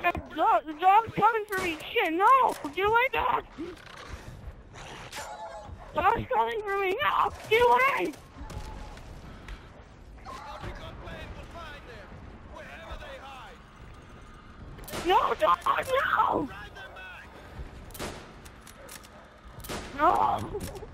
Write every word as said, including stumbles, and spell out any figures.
dog, the dog's coming for me. Shit, no! Get away, dog! Dog's coming for me. No! Get away! No, dog! No! No!